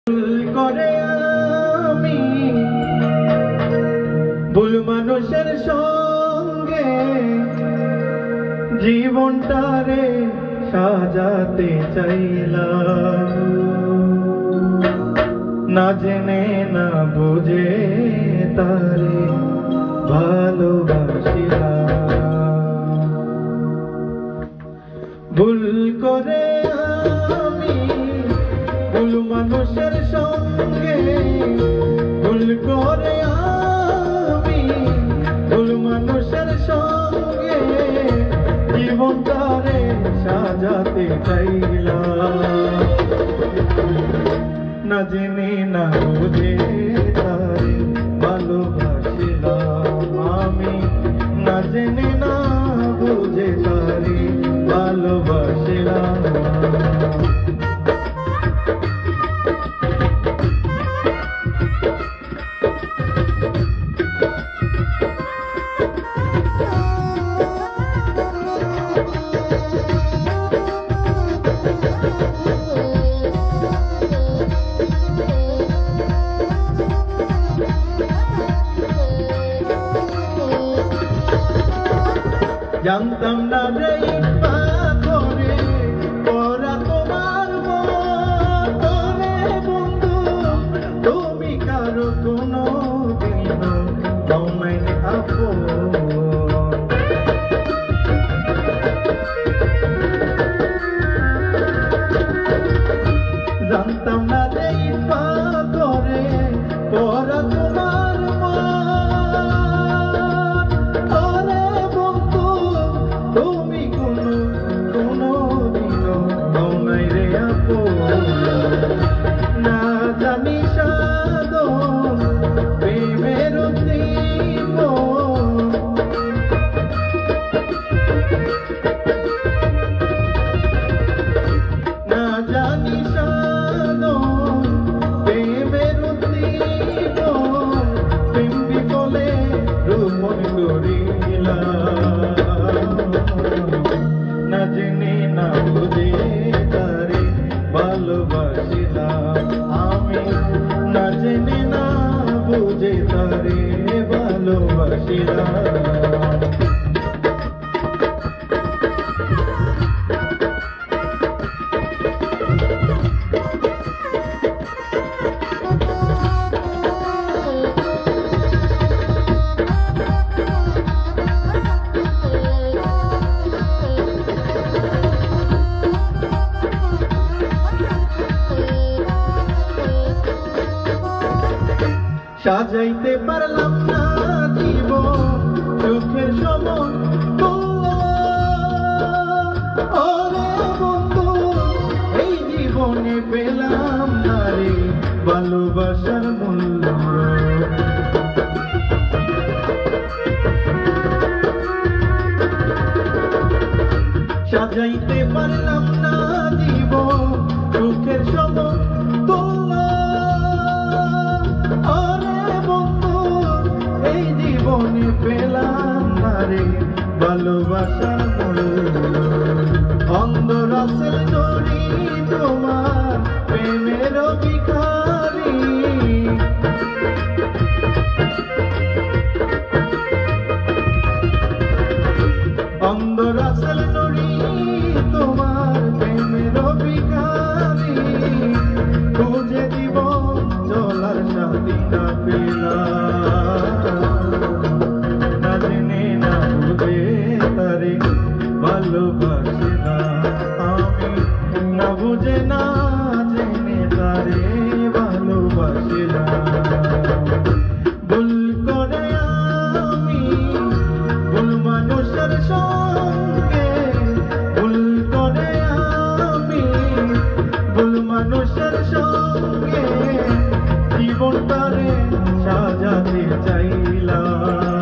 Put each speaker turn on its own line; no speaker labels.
করে আমি ভুল মানুষের সঙ্গে জীবনটারে সাজাতে চাইলাম, না জেনে না বুঝে তারে ভালোবাসিলাম। ভুল করে আমি ভুল মানুষের সঙ্গে, ভুল করে আমি ভুল মানুষের সঙ্গে জীবনটারে সাজাতে চাইলাম, না জেনে না বুঝে তারে ভালোবাসিলাম আমি, না জেনে না বুঝে তারে ভালোবাসিলাম। জানতাম না রে পাথরে ওরা তোমার মনে বন্ধু, তুমি কারো কোনো দিন তোমায় আপন। জানতাম না রে পাথরে ওরা তোমার না জানি সাধন প্রেমের না জানি সাধন প্রেমের প্রেম বিফলে রোপণ করিলাম, না জেনে না বুঝে তারে ভালোবাসিলাম আমি, না জেনে না বুঝে তারে ভালোবাসিলাম। সাজাইতে পারলাম না জীবন সুখের সময়, ওরে বন্ধু এই জীবনে পেলাম না রে ভালোবাসার মূল্য। সাজাইতে পারলাম না জীবন সুখের সময়, জীবনে পেলাম না রে ভালোবাসার মূল্য। অন্ধ রাসেল নূরি তোমার প্রেমের ভিখারি, অন্ধ রাসেল নূরি তোমার প্রেমের ভিখারি, খুঁজে দিব চলার সাথী না পেলাম, না জেনে না বুঝে তারে ভালোবাসিলাম আমি, না বুঝে না জেনে তারে ভালোবাসিলাম। ভুল করে আমি ভুল মানুষের সঙ্গে, ভুল করে আমি ভুল মানুষের সঙ্গে জীবনটারে সাজাতে চাইলাম,